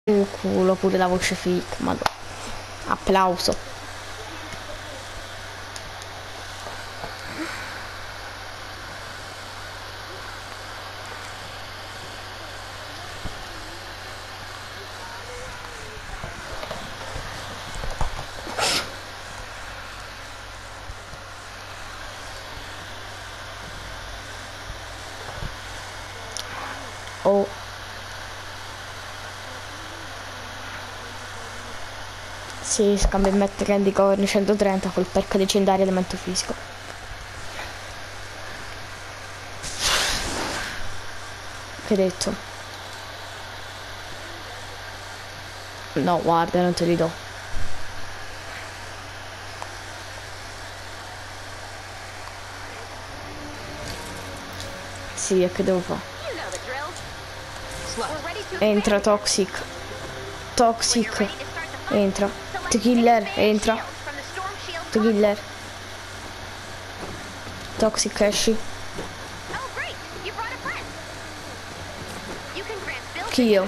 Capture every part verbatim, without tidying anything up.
Un culo pure la voce fic, madonna. Applauso. Oh. Sì, scambio e mette Candy Corn centotrenta col perk leggendario elemento fisico. Che hai detto? No, guarda, non te li do. Sì, e che devo fare? Entra Toxic. Toxic. Entra. The Killer, entra. The Killer. Toxic, esci. Chi io?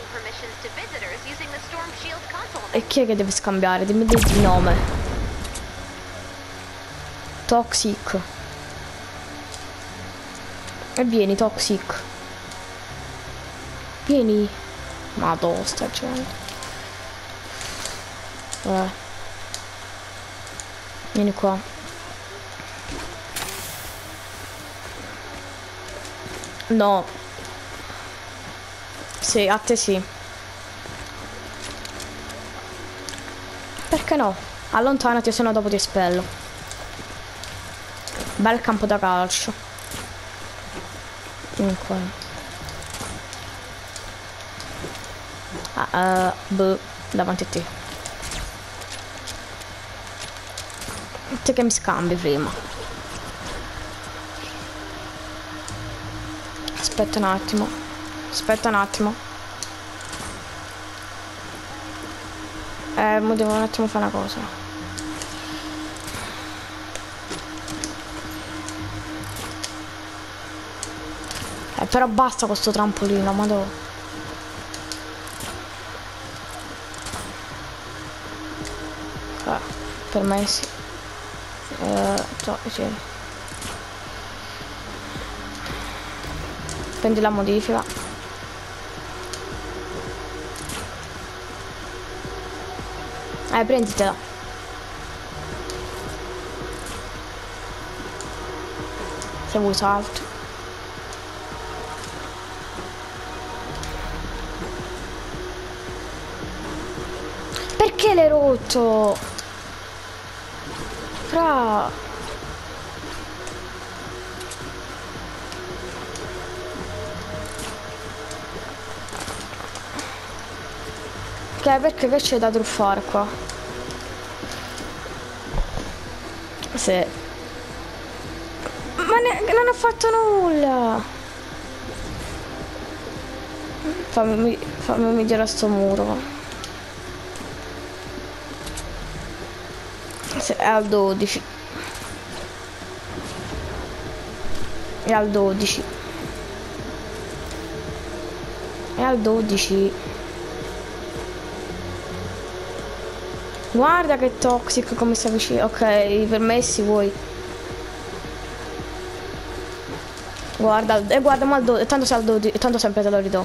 E chi è che deve scambiare? Dimmi il nome. Toxic. E vieni, Toxic. Vieni. Madonna, sta gente. Eh. Vieni qua. No. Sì, a te sì. Perché no? Allontanati, se no dopo ti espello. Bel campo da calcio. Vieni qua. Ah, uh, boh, davanti a te. Te che mi scambi prima. Aspetta un attimo. Aspetta un attimo. Eh, mo devo un attimo fare una cosa. Eh, però basta con sto trampolino, madò. Eh, permessi. Eh, so, sì. Prendi la modifica. Eh, prenditela. Se vuoi salto. Perché l'hai rotto? Fra... Che perché che c'è da truffare qua? Sì. Ma ne, non ho fatto nulla. Fammi, fammi girare sto muro. Sì, è al dodici. È al dodici. È al dodici. Guarda che toxic come si avvicina. Ok, i permessi vuoi. Guarda, e eh, guarda, ma al dodici. Tanto se al dodici. Tanto sempre te lo ridò.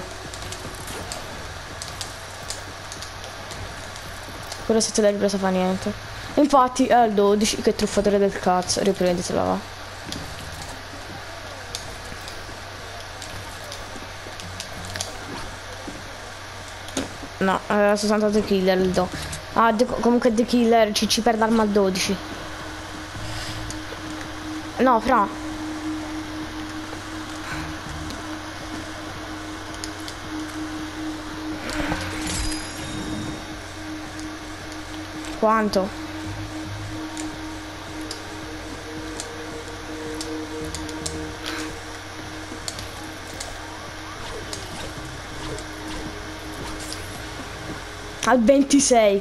Quello se te l'hai ripresa fa niente. Infatti è al dodici. Che truffatore del cazzo. Riprenditela va. No, eh, soltanto The Killer il do. Ah, de comunque The Killer ci, ci perde arma al dodici. No, fra. Quanto? Al ventisei.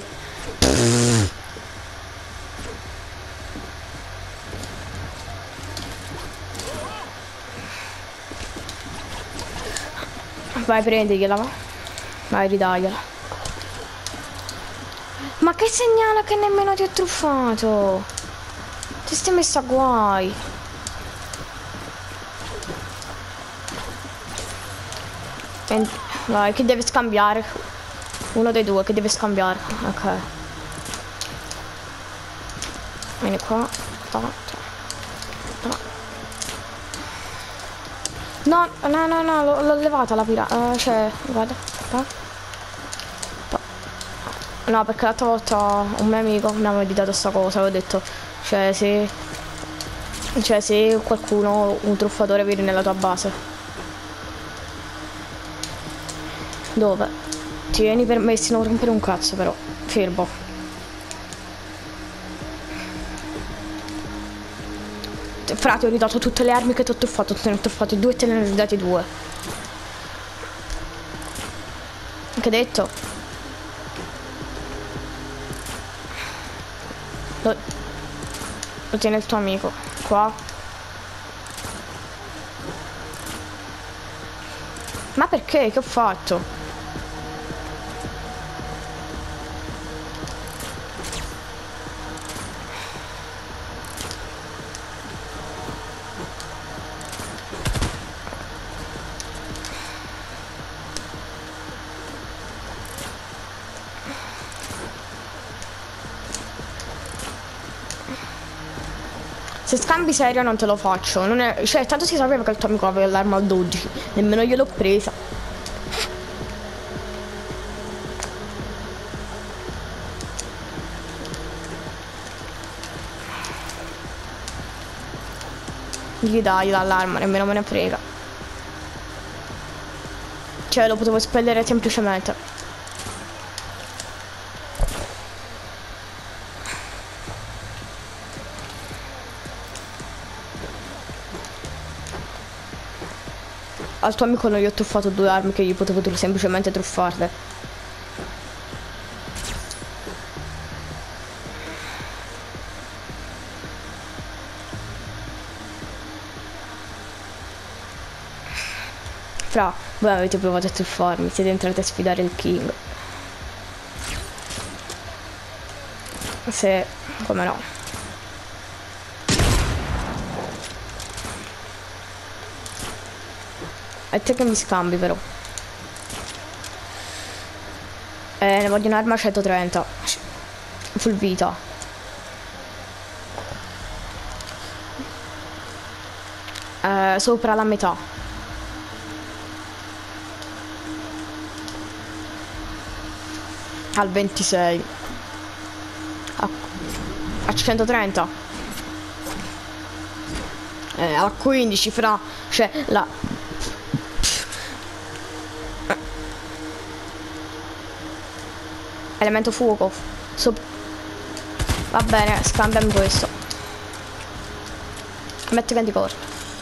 Vai, prendigliela, va. Vai, ridagliela. Ma che segnala che nemmeno ti ho truffato? Ti stai messa a guai. E, vai, chi deve scambiare? Uno dei due che deve scambiare. Ok. Vieni qua. No, no, no, no, l'ho levata la pirata. Uh, cioè, guarda. Pa. Pa. No, perché l'altra volta un mio amico mi aveva dato sta cosa, avevo detto, cioè se. Cioè se qualcuno, un truffatore viene nella tua base. Dove? Ti vieni permessi non rompere un cazzo però. Fermo. Fra, ti ho ridato tutte le armi che ti ho truffato, te ne ho truffate due e te ne ho ridate due. Che detto? Lo, lo tiene il tuo amico. Qua. Ma perché? Che ho fatto? Se scambi serio non te lo faccio, non è, cioè tanto si sapeva che il tuo amico aveva l'arma al dodici, nemmeno gliel'ho presa. Gli dai l'allarma, nemmeno me ne frega. Cioè lo potevo spellere semplicemente. Al tuo amico non gli ho truffato due armi che gli potevo semplicemente truffarle. Fra, voi avete provato a truffarmi, siete entrati a sfidare il King. Se, come no. È te che mi scambi però. Eh, ne voglio un'arma a centotrenta. Full vita. Eh, sopra la metà. Al ventisei. A, a centotrenta. Eh, a quindici fra. Cioè la... Elemento fuoco. So... Va bene, scambiami questo. Metti venti corti.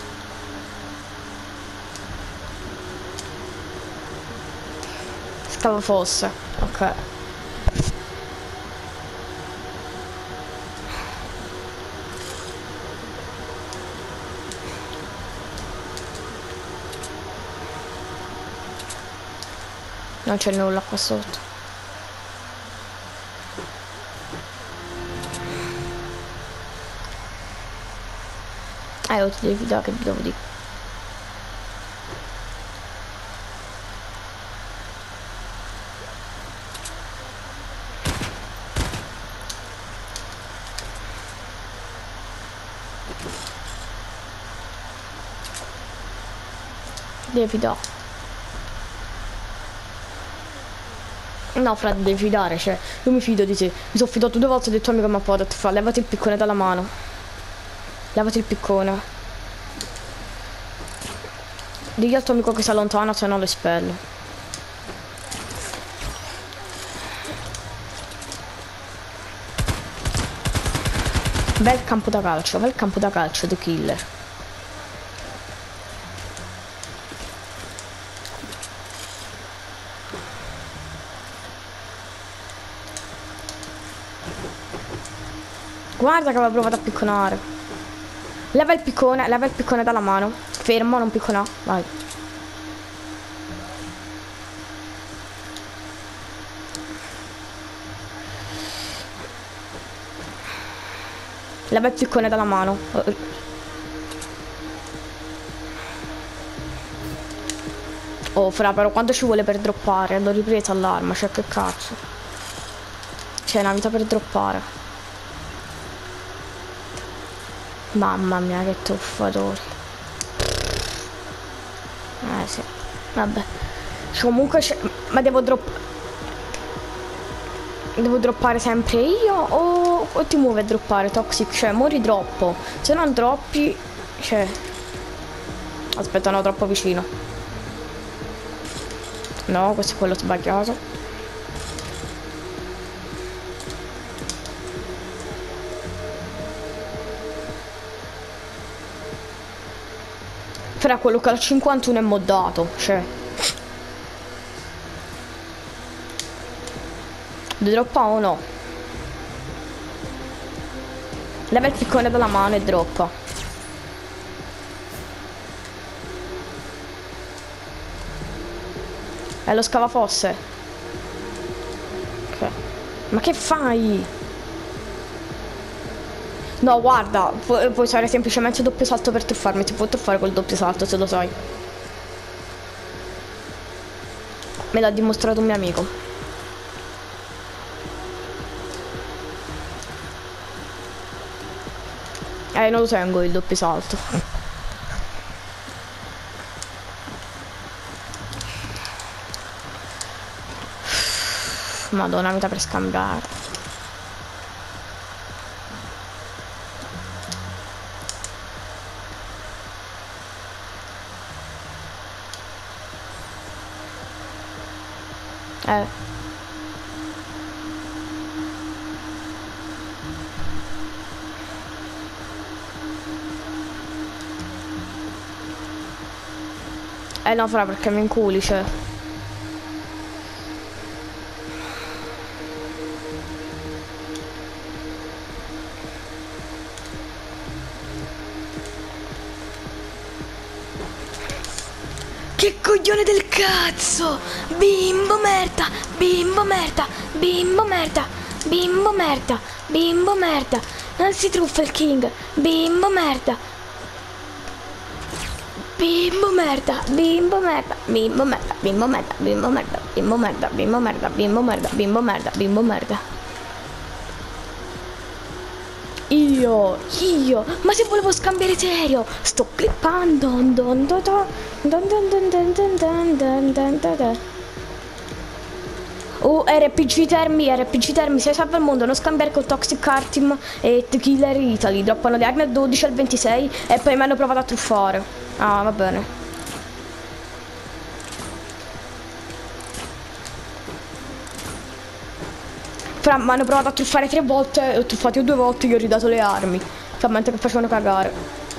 Scava fosse. Ok. Non c'è nulla qua sotto. Eh, lo ti devi dare, che devo dire. Devi dare. No, fra, devi fidare, cioè, io mi fido di te. Mi sono fidato due volte del tuo amico, ma poi ho detto, fa, levati il piccone dalla mano. Levati il piccone. Digli al tuo amico che si allontana, se no lo espello. Bel campo da calcio, bel campo da calcio, The Killer. Guarda che aveva provato a picconare. Leva il piccone, leva il piccone dalla mano. Fermo, non picconà, vai. Leva il piccone dalla mano. Oh, fra, però quanto ci vuole per droppare? L'ho ripresa all'arma, cioè che cazzo. C'è una vita per droppare. Mamma mia, che tuffatori. Eh sì. Vabbè. Comunque c'è... Ma devo droppare... Devo droppare sempre io o... o ti muove a droppare Toxic? Cioè, mo ridroppo. Se non droppi... Cioè... Aspetta, no, troppo vicino. No, questo è quello sbagliato. Però quello che ha il cinquantuno è moddato, cioè. Droppa o no? Leva il piccone dalla mano e droppa. Eh, lo scavafosse. Ok. Ma che fai? No, guarda, pu puoi usare semplicemente doppio salto per truffarmi. Ti può truffare col doppio salto, se lo sai. Me l'ha dimostrato un mio amico. Eh, non lo tengo il doppio salto. Madonna, vita per scambiare. Eh. Eh no, fra, perché mi inculi, cioè. Che coglione del cazzo! Bimbo merda! Bimbo merda! Bimbo merda! Bimbo merda! Bimbo merda! Non si truffa il king! Bimbo merda! Bimbo merda, bimbo merda, bimbo merda, bimbo merda, bimbo merda, bimbo merda, bimbo merda, bimbo merda, bimbo merda, bimbo merda. Io, io, ma se volevo scambiare serio, sto clippando. Don don don don don don don don don don don. Oh, R P G Termi, R P G Termi, sei salva il mondo, non scambiare con Toxic Artim e The Killer Italy. Droppano le armi al dodici al ventisei e poi mi hanno provato a truffare. Ah, va bene. Fra, mi hanno provato a truffare tre volte, ho truffato io due volte, gli ho ridato le armi. Fra, mentre che facevano cagare.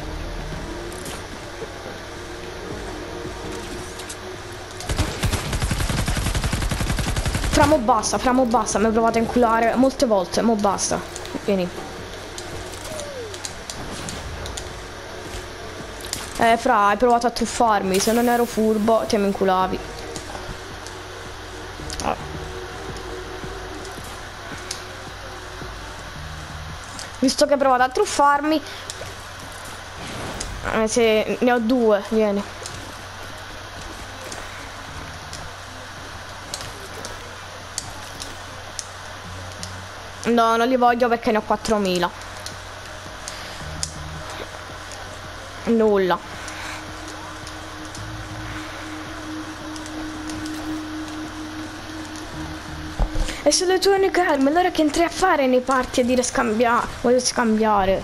Fra, mo basta, fra, mo basta, mi ho provato a inculare molte volte, mo basta. Vieni. Eh, fra, hai provato a truffarmi, se non ero furbo ti mi inculavi. Ah. Visto che hai provato a truffarmi, eh, se ne ho due, vieni. No, non li voglio perché ne ho quattromila. Nulla. E sono le tue uniche armi, allora che entri a fare nei party a dire scambiare, voglio scambiare.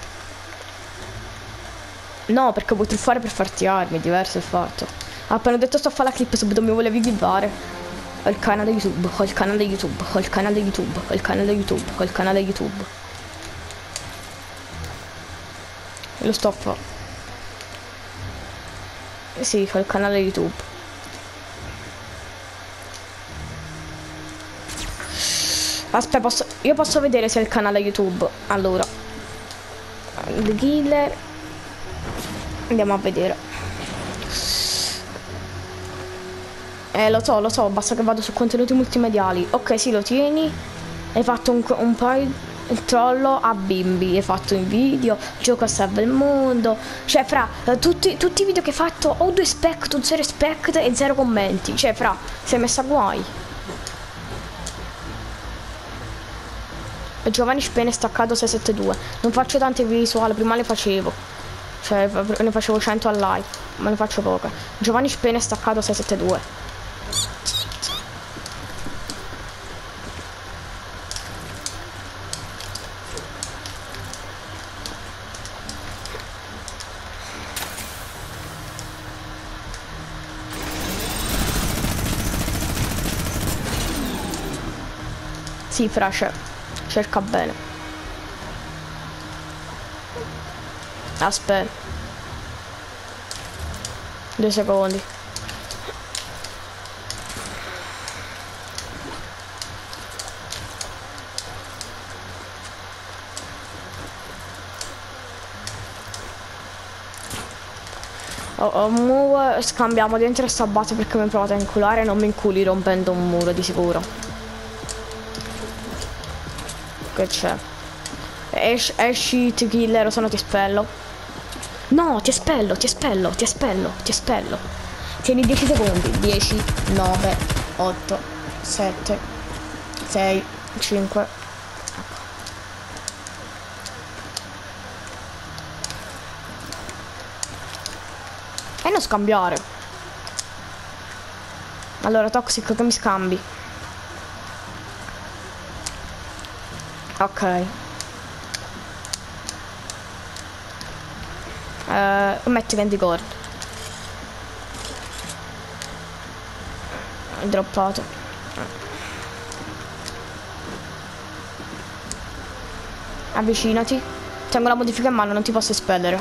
No, perché vuoi truffare per farti armi, è diverso il fatto. Appena detto sto a fare la clip, subito mi volevi givare. Ho il canale YouTube, ho il canale YouTube, ho il canale YouTube, ho il canale YouTube, ho il canale YouTube. Lo sto a fare. Sì, ho il canale YouTube. Aspetta, posso... io posso vedere se è il canale YouTube. Allora, The Killer. Andiamo a vedere. Eh, lo so, lo so, basta che vado su contenuti multimediali. Ok, sì, lo tieni. Hai fatto un, un paio... il trollo a bimbi, hai fatto un video, gioco a salva il mondo, cioè fra eh, tutti, tutti i video che hai fatto ho due spect, un zero spect e zero commenti, cioè fra sei messa a guai. Giovanni Spene staccato sei sette due, non faccio tante visuali, prima le facevo, cioè ne facevo cento al live, ma ne faccio poche. Giovanni Spene staccato sei sette due. Sì, fra, cerca bene. Aspetta. Due secondi. Oh, oh, mu scambiamo dentro sta base perché mi ho provato a inculare e non mi inculi rompendo un muro di sicuro. Che c'è? Esci, esci, ti killer, o se no ti espello. No, ti espello, ti espello, ti espello, ti espello. Tieni dieci secondi. dieci, nove, otto, sette, sei, cinque. E non scambiare. Allora, Toxic, che mi scambi? Ok. Uh, metti venti gold. Droppato. Avvicinati. Tengo la modifica in mano, non ti posso espellere.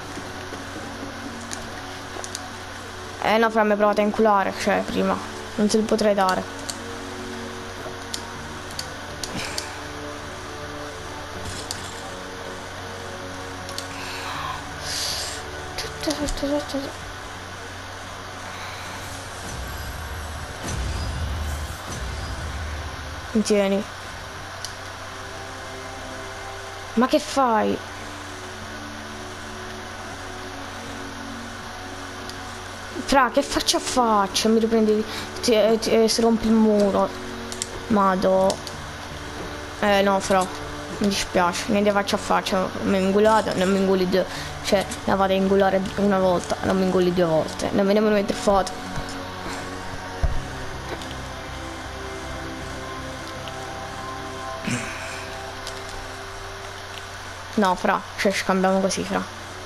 Eh no, fra me provate a inculare, cioè prima. Non te li potrei dare. Tieni. Ma che fai? Fra, che faccia faccia? Mi riprendi, ti, ti, si rompe il muro. Mado. Eh no, fra, mi dispiace, niente faccia a faccia. Mi ingolate, non mi ingoli due. Cioè, la vado a ingolare una volta, non mi ingoli due volte. Non veniamo a mettere foto. No, fra, cioè scambiamo così, fra.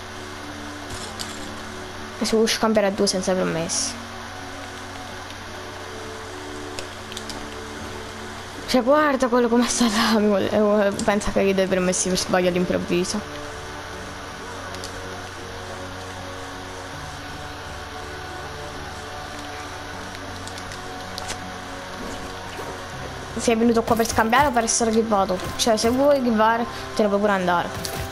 E se vuoi scambiare a due senza permessi. Cioè, guarda quello come è stata. Pensa che io dei permessi per sbaglio all'improvviso. Sei venuto qua per scambiare o per essere givato? Cioè, se vuoi givare, te ne puoi pure andare.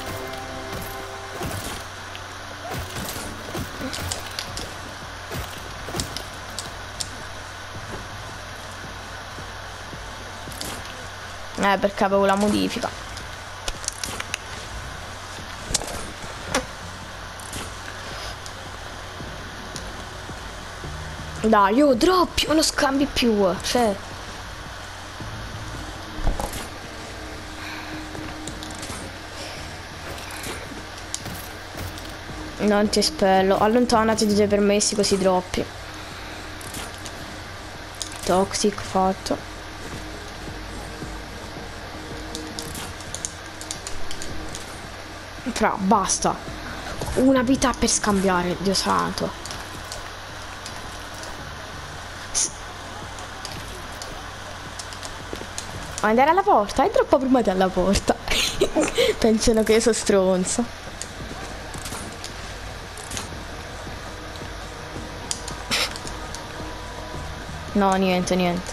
Eh, perché avevo la modifica. Dai, io droppi, non scambi più, cioè. Non ti spello, allontanati dai tuoi permessi così droppi. Toxic fatto. Fra, basta. Una vita per scambiare, Dio santo. S andare alla porta? È troppo prima della porta. Pensano che io sono stronzo. No, niente, niente.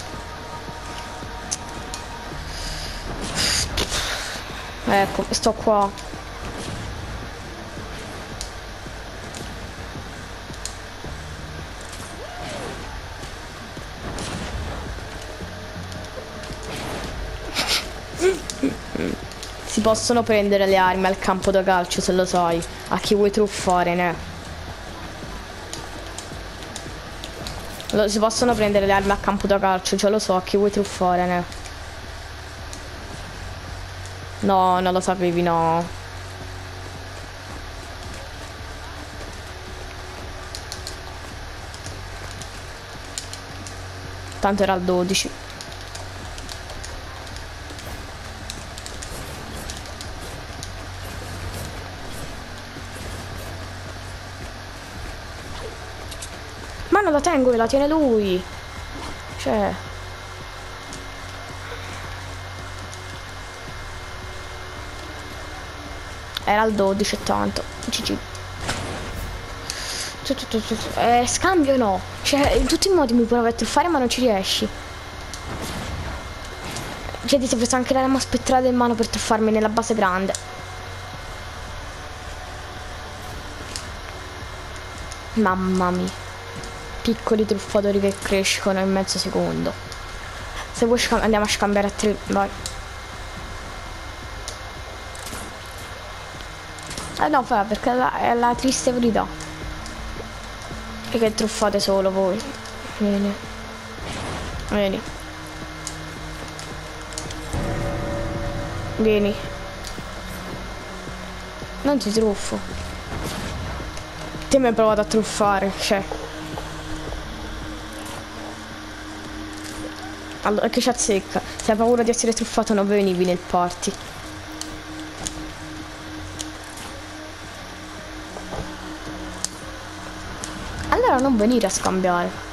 Ecco, sto qua. si possono prendere le armi al campo da calcio, se lo sai. A chi vuoi truffare, ne? Lo, si possono prendere le armi al campo da calcio, ce lo so, a chi vuoi truffare, ne? No, non lo sapevi, no. Tanto era il dodici. Ma non la tengo, la tiene lui. Cioè... Era il dodici e tanto. G G. Eh, scambio no. Cioè, in tutti i modi mi provi a truffare ma non ci riesci. Cioè, ti sei preso anche la lama spettrale in mano per truffarmi nella base grande. Mamma mia. Piccoli truffatori che crescono in mezzo secondo. Se vuoi andiamo a scambiare a tre. Vai. Eh no, fa perché la, è la triste verità. E che truffate solo voi. Vieni. Vieni. Vieni. Non ti truffo. Te mi hai provato a truffare, cioè. Allora, che ci azzecca. Se hai paura di essere truffato non venivi nel party. Allora non venire a scambiare.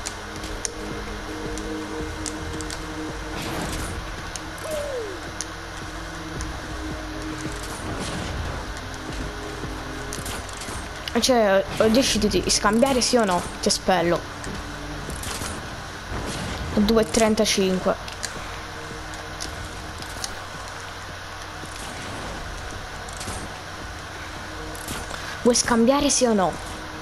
Cioè, decidi di scambiare sì o no? Ti spello. due e trentacinque. Vuoi scambiare sì o no?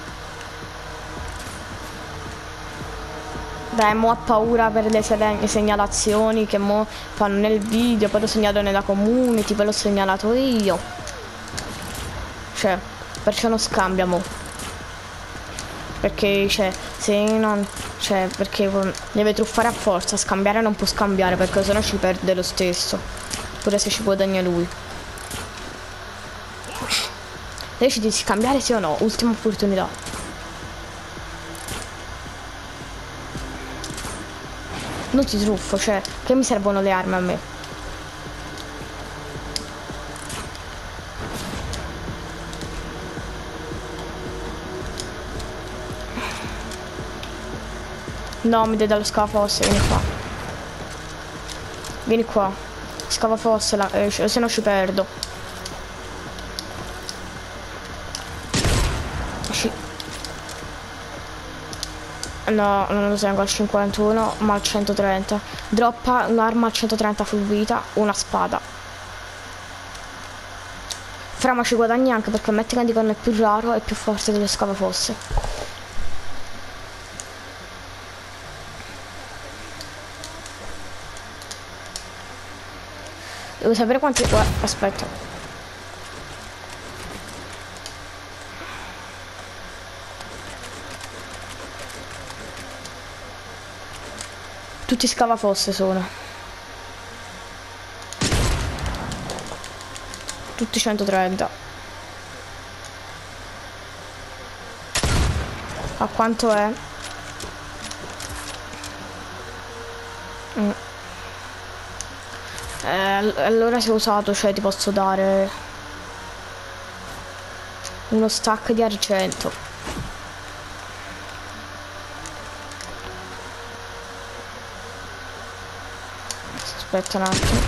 Beh, mo ha paura per le segnalazioni che mo fanno nel video, poi l'ho segnalato nella community, poi l'ho segnalato io. Cioè, perciò non scambiamo. Perché, cioè, se non... Cioè, perché deve truffare a forza, scambiare non può scambiare, perché sennò ci perde lo stesso. Pure se ci guadagna lui. Decidi di scambiare sì o no? Ultima opportunità. Non ti truffo, cioè, che mi servono le armi a me? No, mi dai dallo scavafosse, vieni qua. Vieni qua. Scavafosse, la, eh, se no ci perdo. Ci... No, non lo tengo al cinquantuno, ma al centotrenta. Droppa un'arma al centotrenta full vita, una spada. Fra, ma ci guadagni anche perché il Mettican è più raro e più forte dello scavafosse. Devo sapere quanti... Guarda, aspetta. Tutti scavafosse sono. Tutti centotrenta. A quanto è? Mm. Eh, allora se ho usato, cioè ti posso dare uno stack di argento. Aspetta un attimo.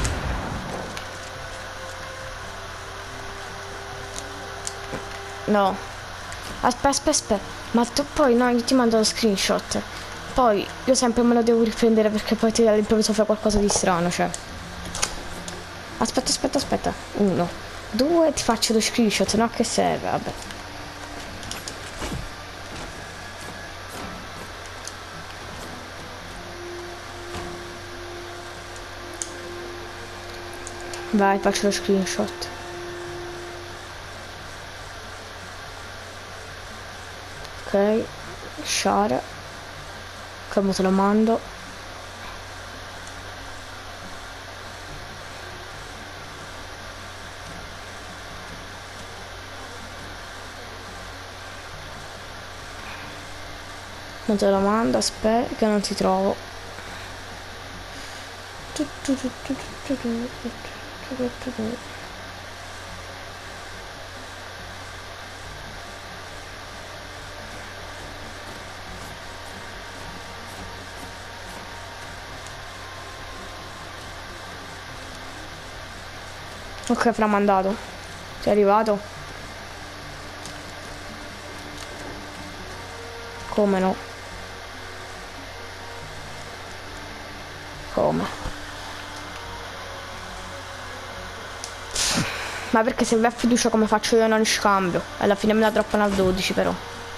No. Aspetta, aspetta, aspetta. Ma tu poi no, io ti mando lo screenshot. Poi io sempre me lo devo riprendere perché poi ti all'improvviso fai qualcosa di strano, cioè. Aspetta, aspetta, aspetta. Uno. Due, ti faccio lo screenshot, no? Che serve, vabbè. Vai, faccio lo screenshot. Ok, share. Come te lo mando? Non te lo mando, aspetta che non ti trovo. Ok, fra mandato. Sei arrivato? Come no? Come? Ma perché se vai a fiducia come faccio io non scambio? Alla fine me la droppano al dodici però.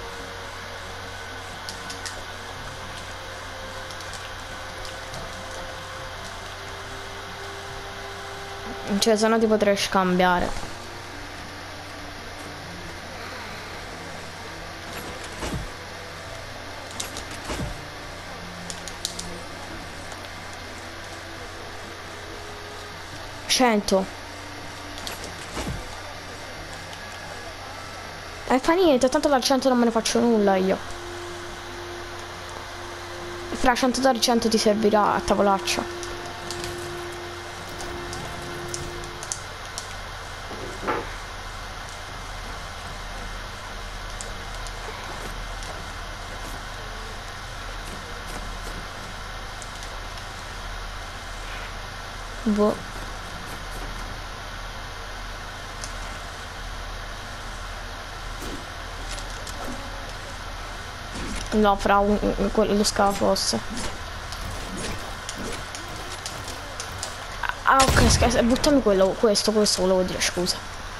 Cioè se no ti potrei scambiare. cento. E fa niente, tanto dal cento non me ne faccio nulla io. Fra cento dal cento ti servirà a tavolaccia. Boh. No, fra un, un, un, lo scavo fosse. Ah ok, scherzo, buttami quello, questo, questo volevo dire, scusa.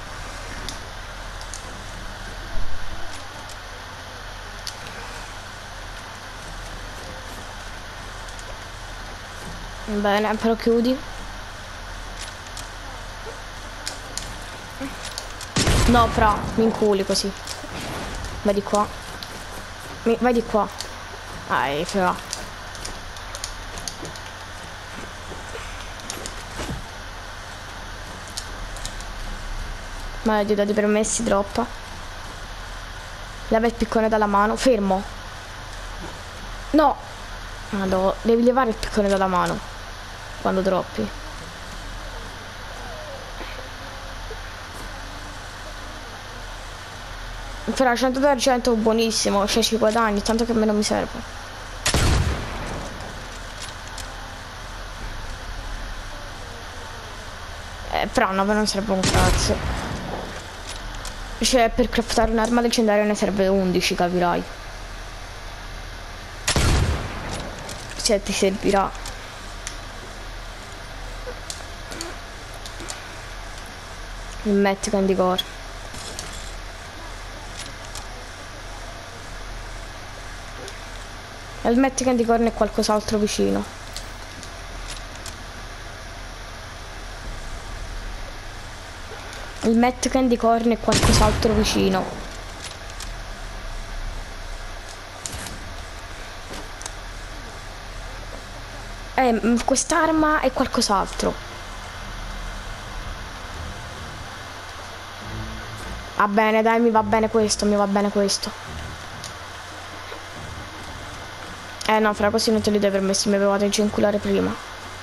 Bene, però chiudi. No, fra, mi inculi così. Vai di qua. Mi, vai di qua. Dai, fra. Maledetta di permessi, droppa. Leva il piccone dalla mano. Fermo. No. Madò, devi levare il piccone dalla mano. Quando droppi. Fra cento d'argento buonissimo, cioè ci guadagni, tanto che a me non mi serve. Eh, fra no, me non serve un cazzo. Cioè, per craftare un'arma leggendaria ne serve undici, capirai. Cioè, ti servirà. Il metti candy core. Il metti candy corn e qualcos'altro vicino. Il Met candy corn e qualcos'altro vicino. Eh, quest'arma e qualcos'altro. Va bene, dai, mi va bene questo, mi va bene questo. Eh no, fra così non te li dai permessi, mi avevate già inculare prima.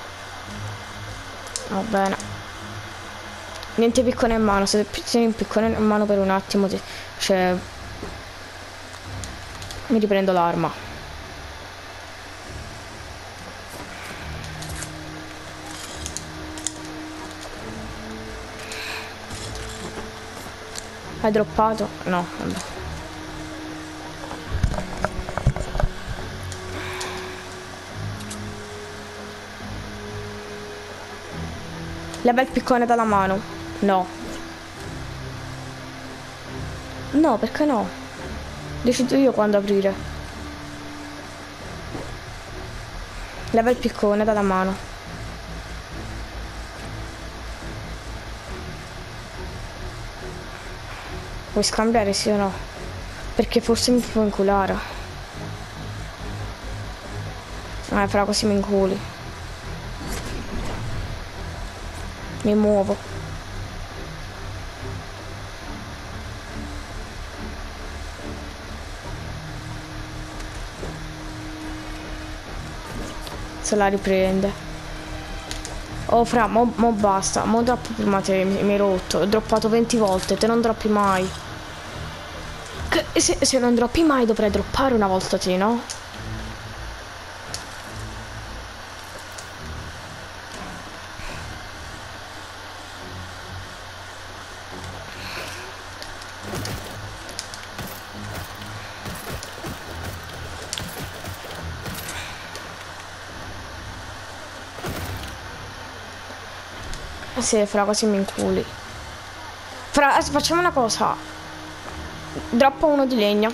Va bene. Niente piccone in mano, se tieni un piccone in mano per un attimo, ti, cioè... mi riprendo l'arma. Hai droppato? No, vabbè. Leva il piccone dalla mano. No. No, perché no? Decido io quando aprire. Leva il piccone dalla mano. puoi scambiare sì o no? Perché forse mi può inculare. Eh, fra così mi inculi. Mi muovo. Se la riprende. Oh fra, mo, mo basta, mo droppo prima te, mi, mi hai rotto, ho droppato venti volte, te non droppi mai. Che, se, se non droppi mai dovrei droppare una volta te, no? Sì, fra quasi mi inculi. Fra, adesso facciamo una cosa. Droppa uno di legno.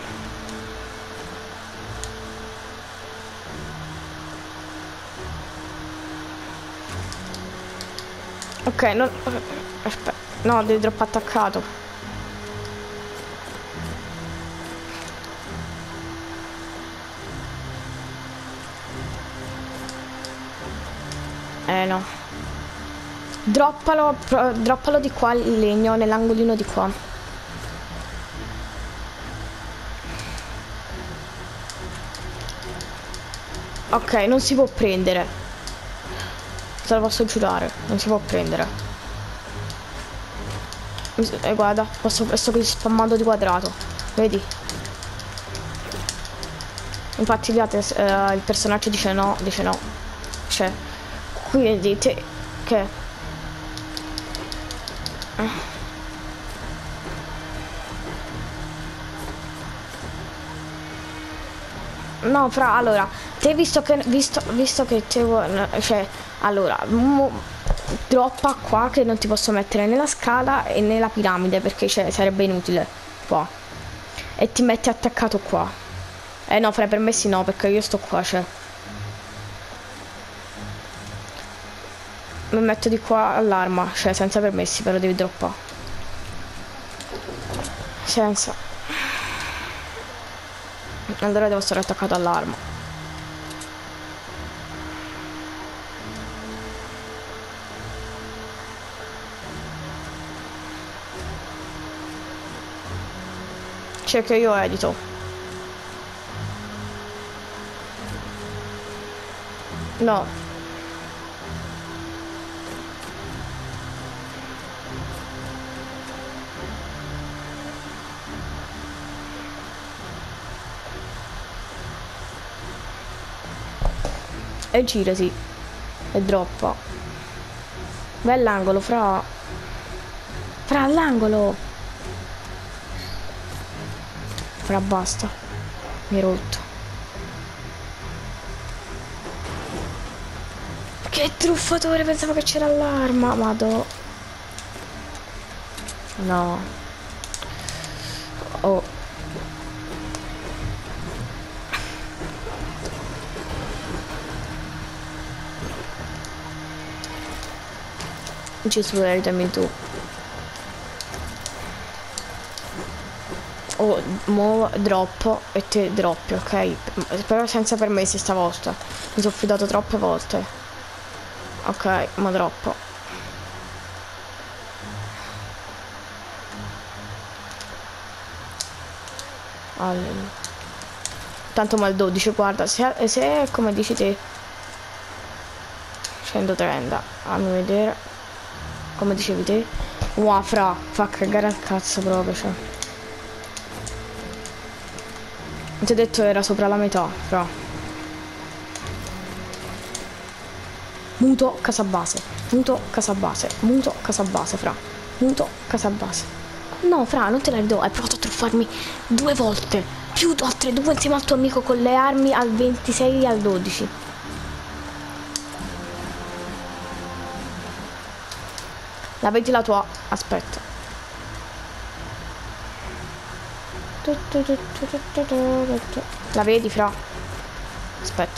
Ok, non... Aspetta. No, devi droppa attaccato. Eh no. Droppalo, droppalo di qua il legno, nell'angolino di qua. Ok, non si può prendere. Te lo posso giurare, non si può prendere. Eh, guarda, posso, sto spammando di quadrato. Vedi? Infatti eh, il personaggio dice no, dice no. Cioè, quindi te... Che? No, fra, allora, te visto che, visto, visto che te vuoi, cioè, allora, mo, droppa qua che non ti posso mettere nella scala e nella piramide perché cioè, sarebbe inutile qua. E ti metti attaccato qua. Eh no, fra, i permessi no, perché io sto qua, cioè. Mi metto di qua all'arma, cioè senza permessi, però devi droppare. Senza. Allora devo stare attaccato all'arma. Cioè che io edito. No. E girati. E droppa. Bell'angolo, fra. Fra all'angolo. Fra basta. Mi hai rotto. Che truffatore, pensavo che c'era l'arma. Madò. No. Oh. Gesù, aiutami tu. Oh, mo droppo e te droppi, ok? Però senza permessi stavolta. Mi sono fidato troppe volte. Ok, ma droppo. Allora. Tanto mal dodici, guarda, se, se è come dici te centotrenta, fammi vedere. Come dicevi te. Wow, fra, fa cagare al cazzo proprio, cioè. Ti ho detto era sopra la metà, fra. Muto casa base, muto casa base, muto casa base, fra. Muto casa base. No, fra, non te la ridò, hai provato a truffarmi due volte. Più altre due insieme al tuo amico con le armi al ventisei e al dodici. La vedi la tua? Aspetta. La vedi, fra? Aspetta.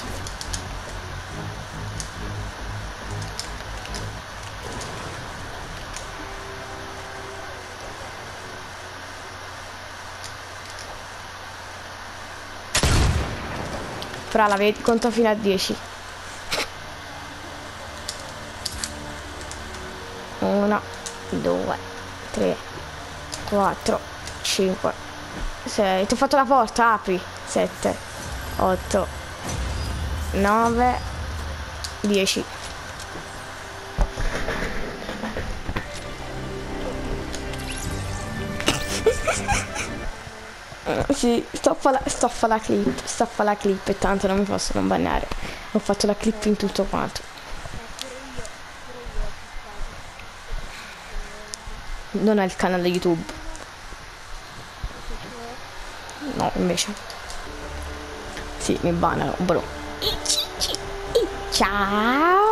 Fra, la vedi? Conto fino a dieci. uno, due, tre, quattro, cinque, sei. Ti ho fatto la porta, apri. sette, otto, nove, dieci. Sì, stoppa la, stoppa la clip, stoppa la clip e tanto non mi possono bannare. Ho fatto la clip in tutto quanto. Non è il canale YouTube. No, invece. Sì, mi bannano, bro. Ciao.